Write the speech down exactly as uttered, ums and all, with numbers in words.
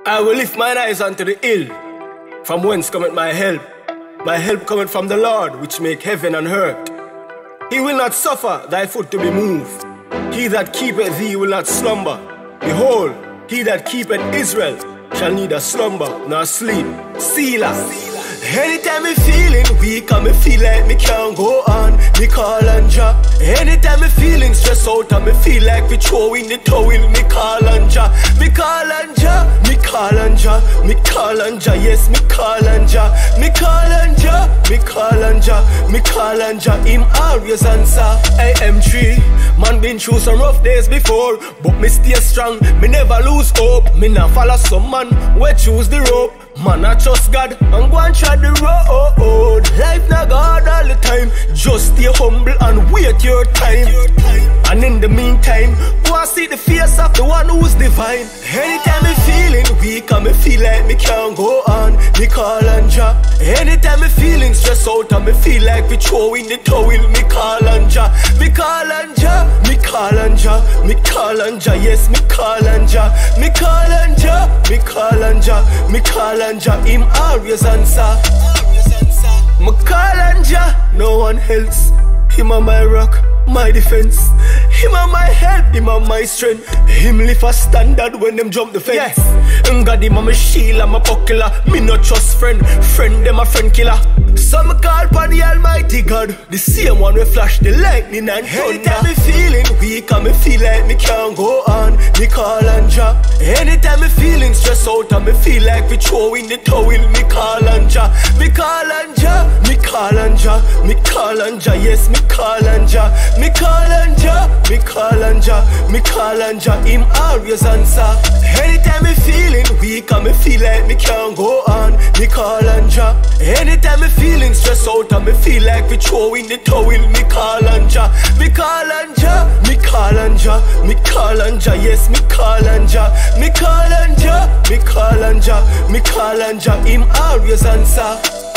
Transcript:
I will lift mine eyes unto the hill, from whence cometh my help. My help cometh from the Lord, which make heaven and earth. He will not suffer thy foot to be moved. He that keepeth thee will not slumber. Behold, he that keepeth Israel shall neither slumber nor sleep. Selah. Anytime me feeling weak and me feel like me can't go on, me call on Jah. Anytime me feeling stressed out and me feel like we throwing the towel, me call on Jah. Me call on Jah, me call on Jah, me call on Jah, yes, me call on Jah. Me call on Jah, me call on Jah, me call on Jah, him always answer. A M three, man been through some rough days before, but me stay strong, me never lose hope. Me not follow some man, we choose the rope. Man, I trust God and go and try the road. Life not God all the time. Just stay humble and wait your time. And in the meantime, go and see the face of the one who's divine. Anytime me feeling weak and me feel like me can't go on, me call on Jah. Anytime me feeling stressed out and me feel like we throwing the towel, me call on Jah. Me call on Jah, me call on Jah, me call on Jah, yes, me call on Jah. Me call on Jah, me call on Jah, me call on Jah, him always answer. Me call on Jah, no one else. Him a my rock, my defense. Him a my help, him a my strength. Him lift a standard when them jump the fence. Yes. And God him a my shield, I'm a buckler. Me no trust friend, friend them a friend killer. So me call upon the Almighty God, the same one we flash the lightning and thunder. Anytime me feeling weak and me feel like me can't go on, me call on Jah. Anytime me feeling stressed out and me feel like we throwing the towel, me call on Jah. Me call on Jah, me call on Jah, me call on Jah, yes, me call on Jah. Me call on Jah, me call on Jah, me call on Jah, him always answer. Anytime me feeling weak and me feel like me can't go on, me call on Jah. Anytime me feeling stressed out and me feel like we throwing the towel, me call on Jah. Me call on Jah, me call on Jah, me call on Jah, yes, me call on Jah. Me call on Jah, me call on Jah, me call on Jah, him always answer.